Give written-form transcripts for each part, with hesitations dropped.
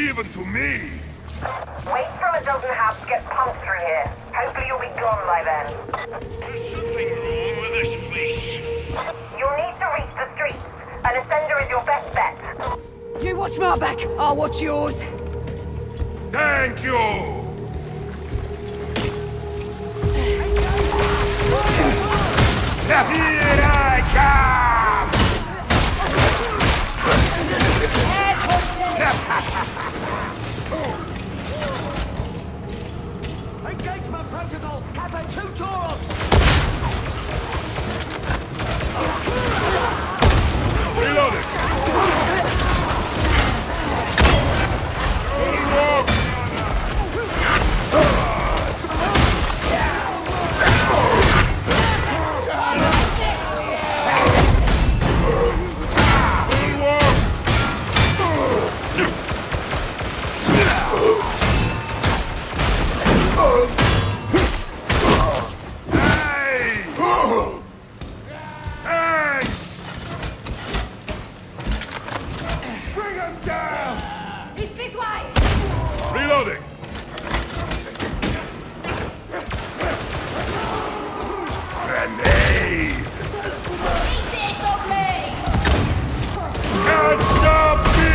even to me. Wait from a dozen halves to get pumped through here. Hopefully you'll be gone by then. There's something wrong with this place. You'll need to reach the streets. An ascender is your best bet. You watch my back, I'll watch yours. Thank you! Here I come! Engagement protocol! Kappa 2 Tauros! Reloading! Reloading! Grenade! Can't stop me!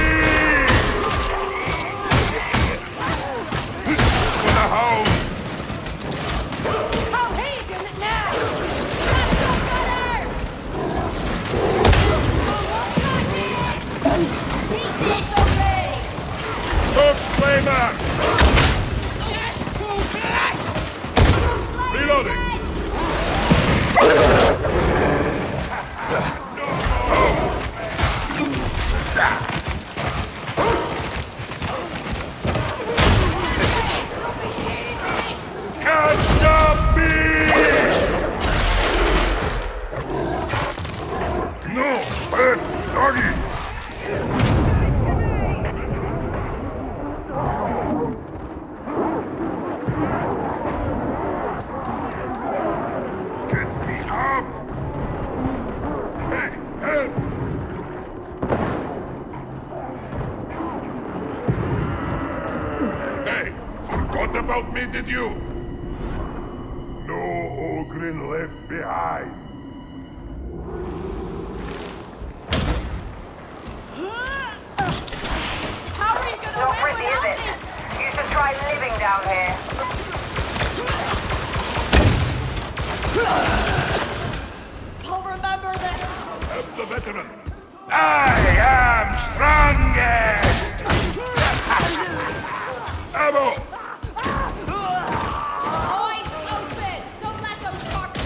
For the hound! Cook's flamer! Reloading! Can't stop me! No! Doggy! Get me up! Hey, help! Hey, forgot about me, did you? No Ogryn left behind. Not pretty, is it? You should try living down here. I'll remember this. Help the veteran. I am strongest! Ammo! Eyes open! Don't let those fuckers...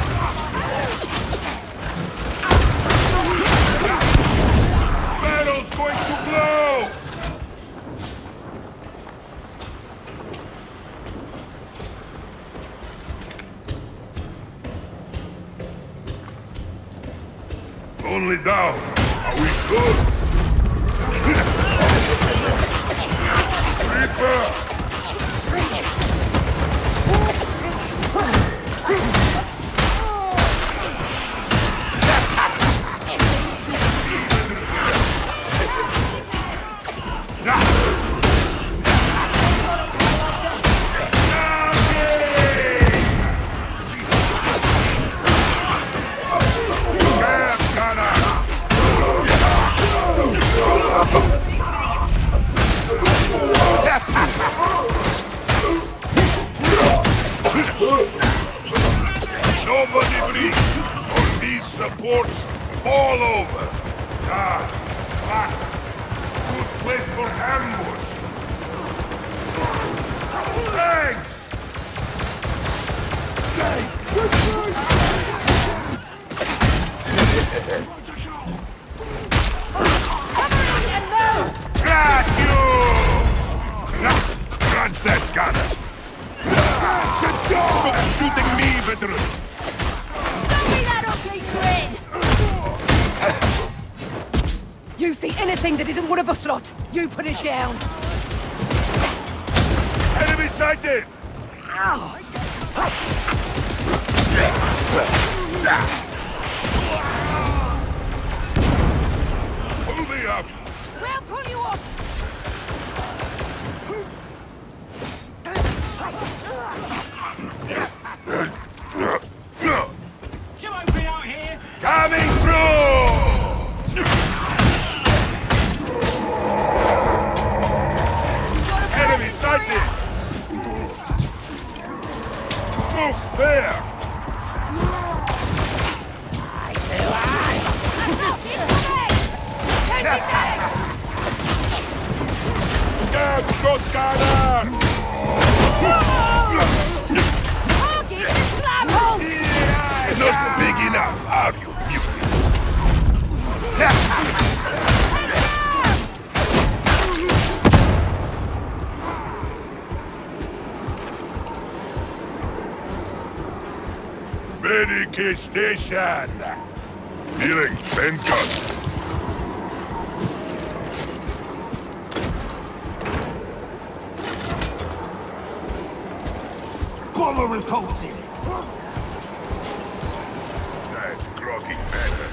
Barrel's going to blow! Only down. Are we good? Reaper! Nobody breathe, or these supports fall over. Fuck. Good place for ambush. Thanks! Crash you! Crunch that gunner! Stop shooting me, veteran! Show me that ugly grin! You see anything that isn't one of us lot, you put it down. Enemy sighted! Ow! Pull me up! We'll pull you up! Stab shotgunner! Target the slab hole! Not big enough, are you, mutant? Medic station! Healing, Ben's gun. Bomber reported. That's groggy better.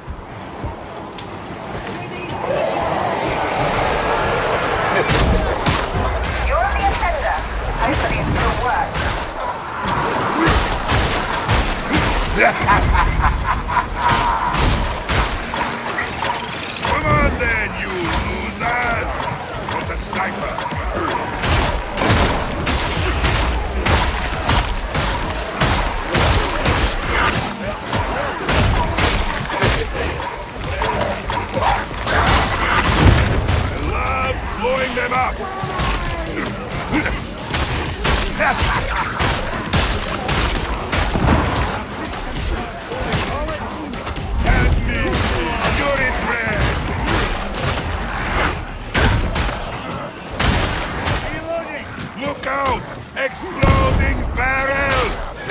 You're the offender. Hopefully it still works. Come on then, you losers! Got the sniper. Blowing them up! Help me! You're in red! Look out! Exploding barrels!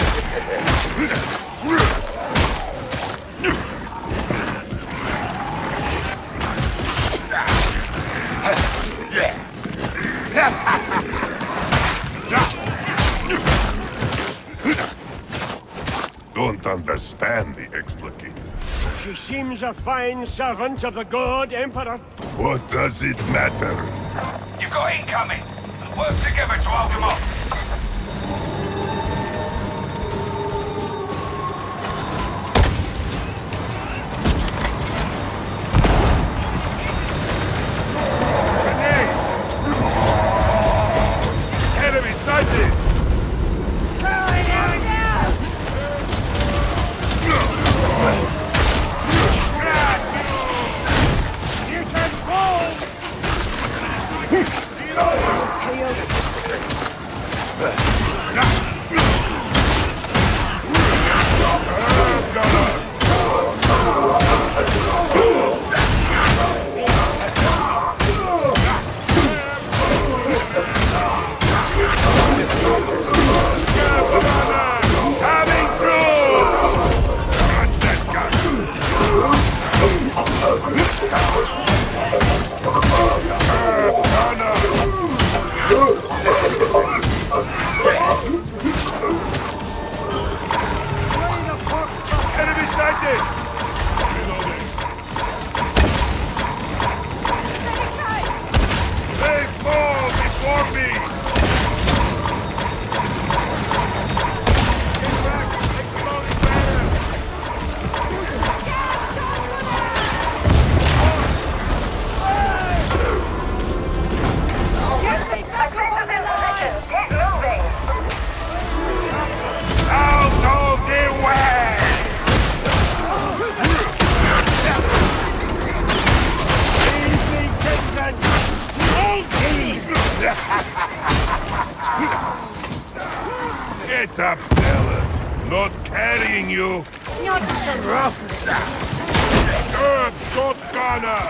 Don't understand the explicit. She seems a fine servant of the good Emperor. What does it matter? You've got incoming. Work together to hold them off. Grenade! Enemy sighted! Enemy sighted! Reloading. They fall before me! Get back! Exploding barrel! Aggressive in position. Get moving. Out of the way! Get up, Zealot! Not carrying you! Not so rough. Good shotgunner!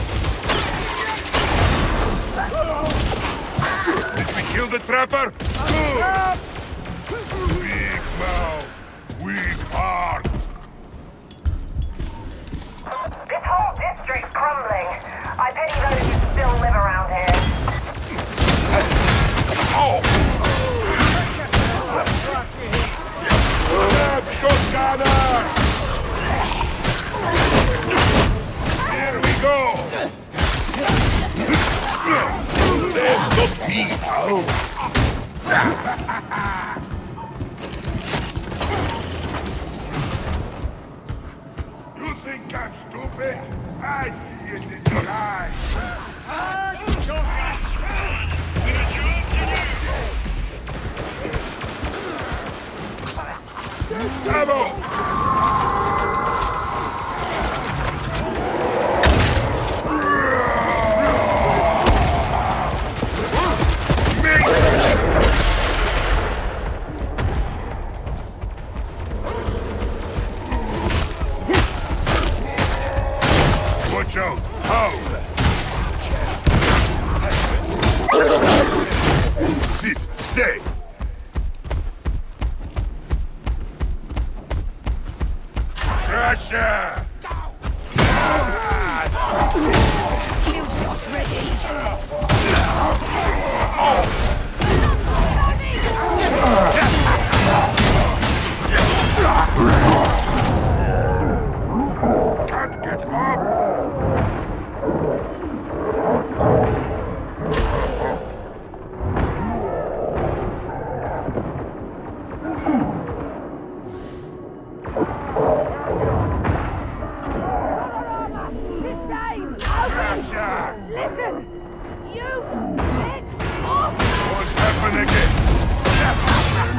Did we kill the trapper? Good! Big mouth, weak heart. This whole district's crumbling. I pity those who still live around here. Oh! Grab shotgunner! Here we go! Let's not be out! You think I'm stupid? I see it in your eyes! Ammo! Watch out! How? Sit! Stay! Russia! Kill shot ready. Can't get up! Russia! Listen! You get off! What's happening again?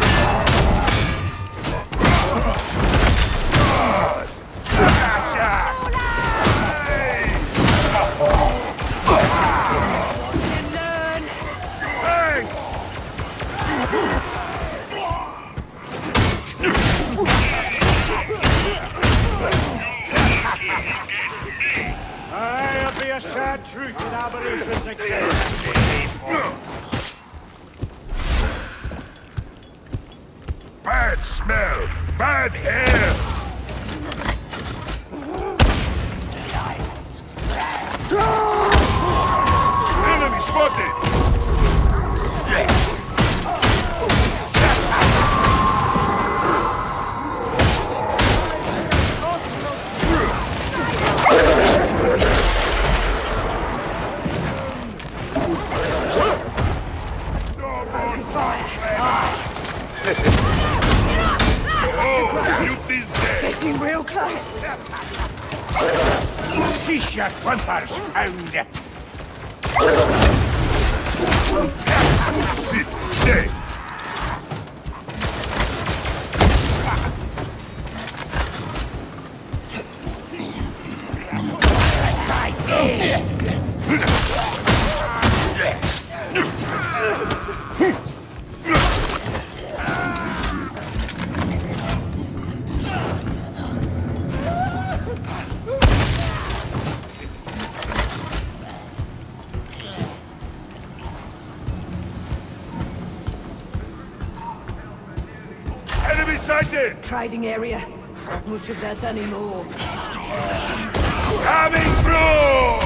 Russia! Hey! Watch and learn! Thanks! It'll be a sad truth in Abolition's exist. Bad smell! Bad air! Enemy spotted! Oh, Mute is dead! Getting real close. Cease your whimpers, hound. Sit! Stay! Enemy sighted! Trading area. Not much of that anymore. Coming through!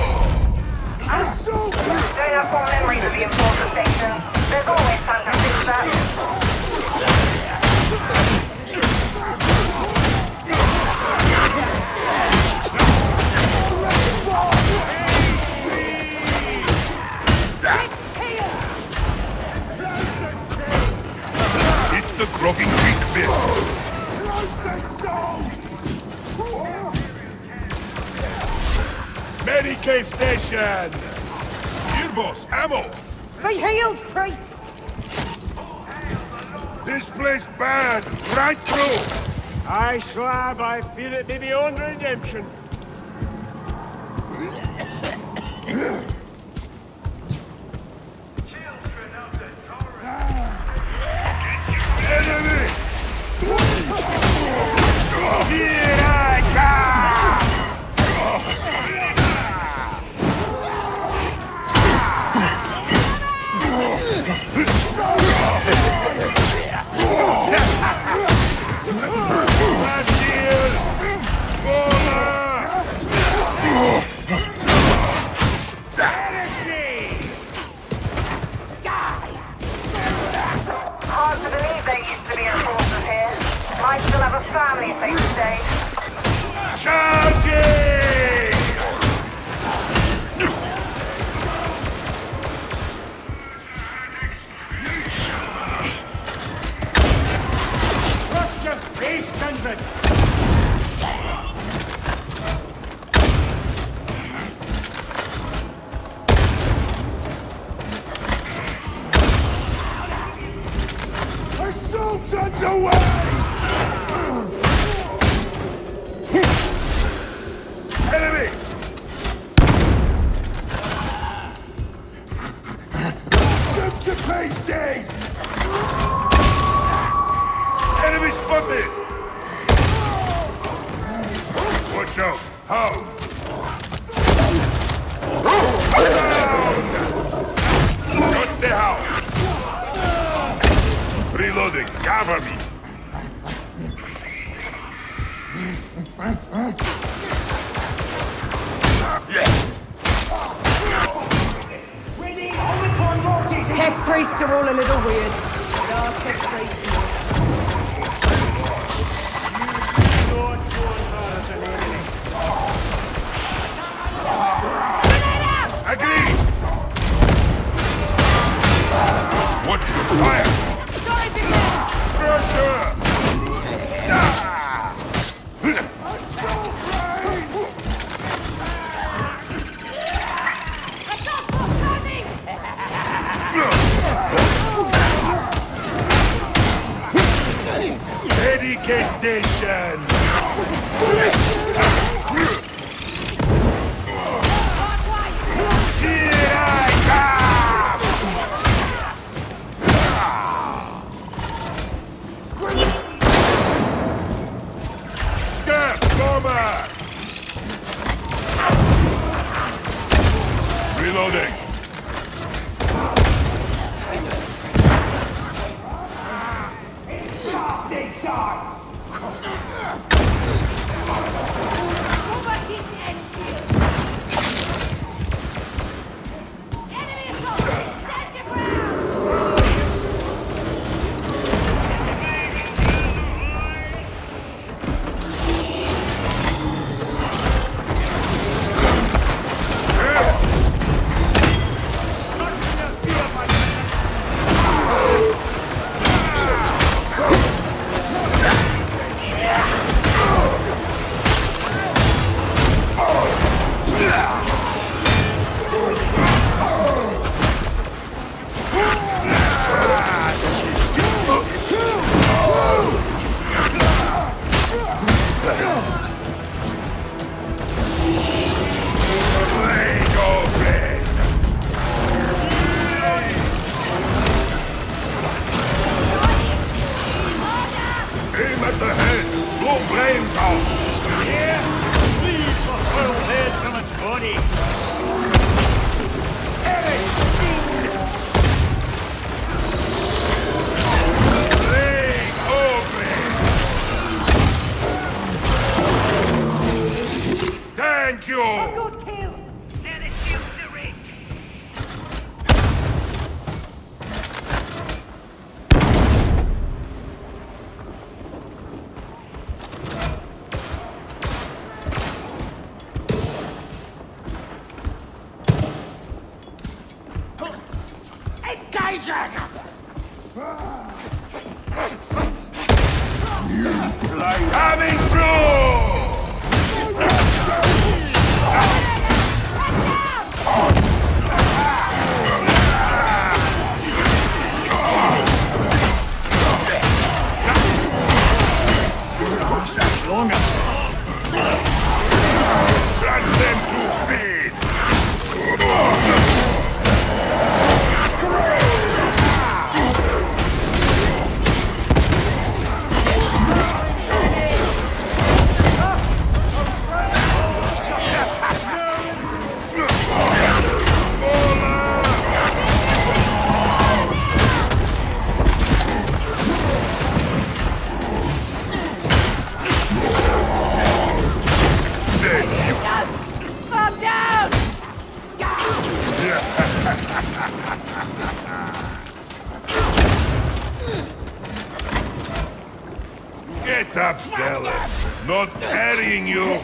Doing up on memory to the important station. There's always time to fix that. Hit the Grogging Creek bits! Medicaid station! Here, boss, ammo! Be healed, priest! This place bad! Right through! Aye, slab, I fear it be beyond redemption. Enemy! Here I come! Bastille! Bola! Hard to believe there used to be enforcers here. Might still have a family if they stayed. Charging! Trust your faith, Kindred. Assault's underway! Enemy! Shoot to pieces! Enemy spotted! Watch out! How? Reloading. Cover me. Tech priests are all a little weird. But our tech priests. Agree! Watch your fire! Pressure! Medic station! Here I come! Step, bomber! Reloading. Thank you! Good kill. Now let's use the rest. Coming through! Run them to bits! Up, down! Get up, Zealot! Not carrying you!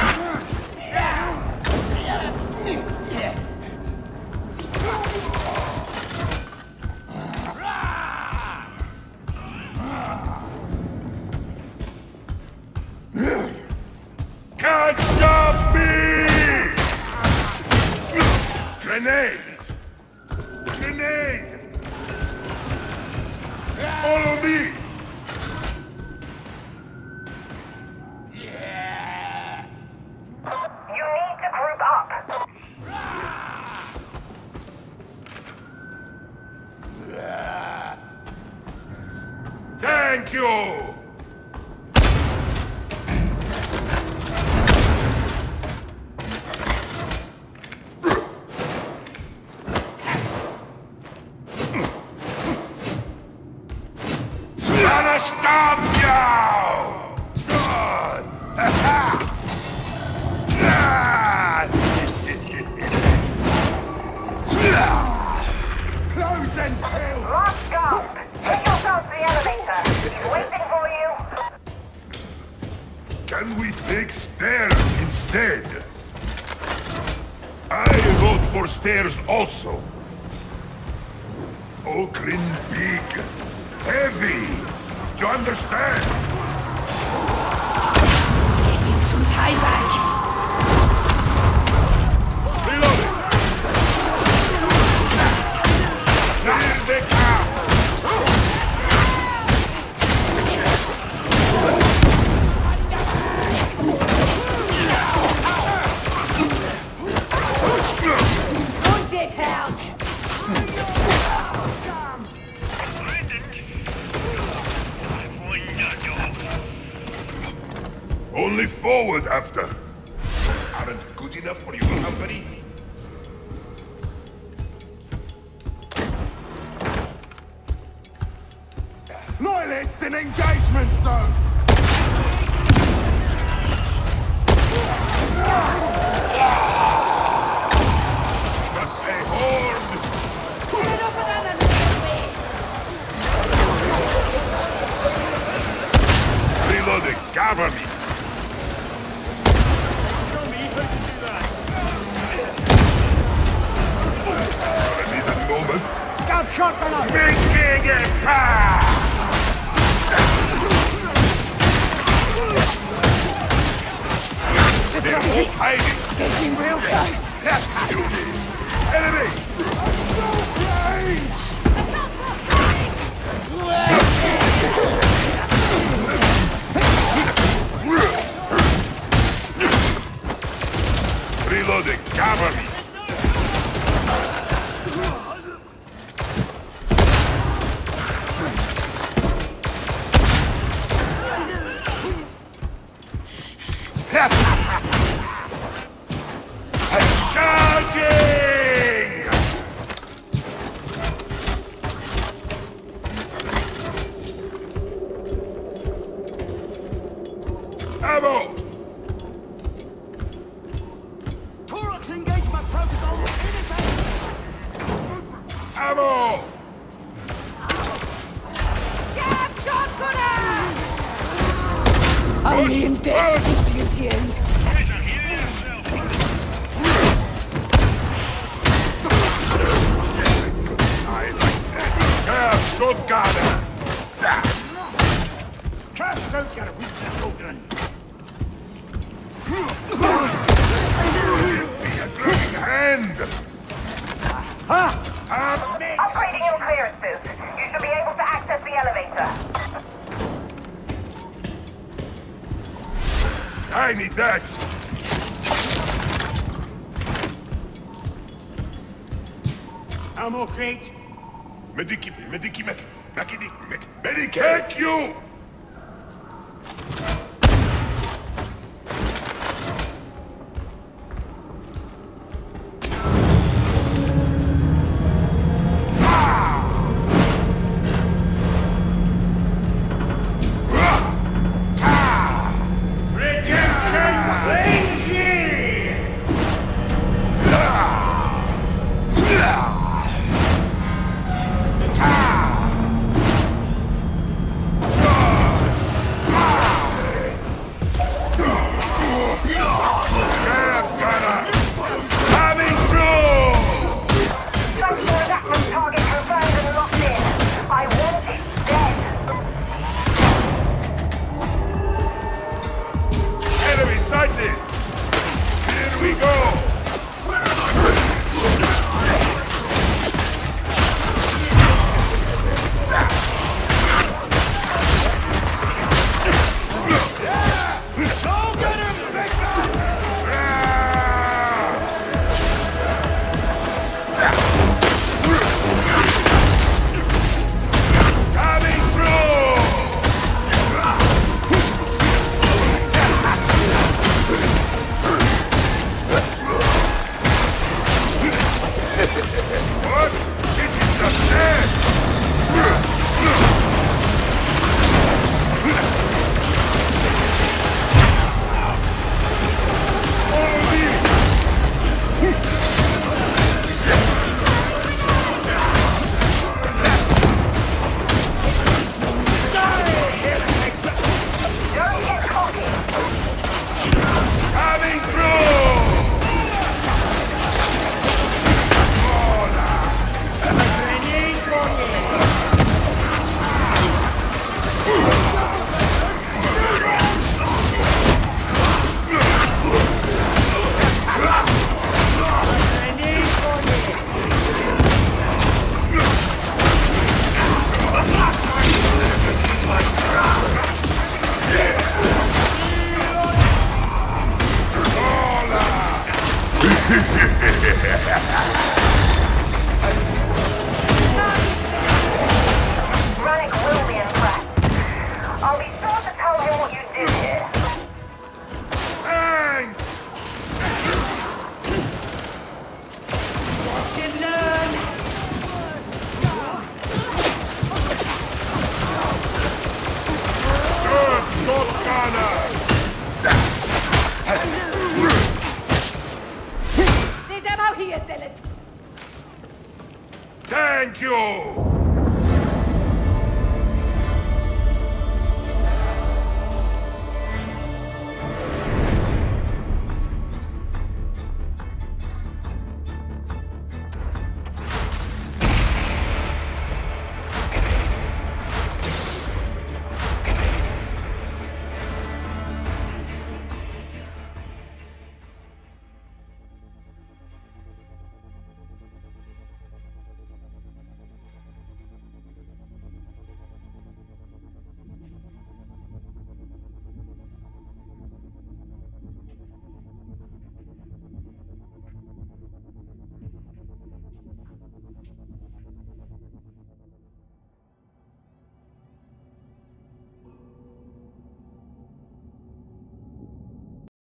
Can't stop me! Grenade! Grenade! Follow me! You need to group up. Thank you! stop you! Good! Close and kill! Last gasp! Get yourself to the elevator. He's waiting for you. Can we take stairs instead? I vote for stairs also. Oakrin big. Heavy. Do you understand? Getting some payback. Reloading. Clear the camp. On dead hound. Only forward after. Aren't good enough for your company? Loyalists in engagement zone! But a horde! Get off of them and Reloading, cover me! I need a moment. Scout shotgun up! Making it pass! They're both hiding! getting real close. Enemy! Reloading, cover me! Charging! Ammo! Torox engagement protocol in effect! Ammo! Get shotgunner! Only in death does duty end. I like this. Shotgunner! Trust don't get a weak shotgun! Give me a glowing hand! Up next! Upgrading your clearances. You should be able to access the elevator. I need that! Ammo crate! Thank you! Thank you!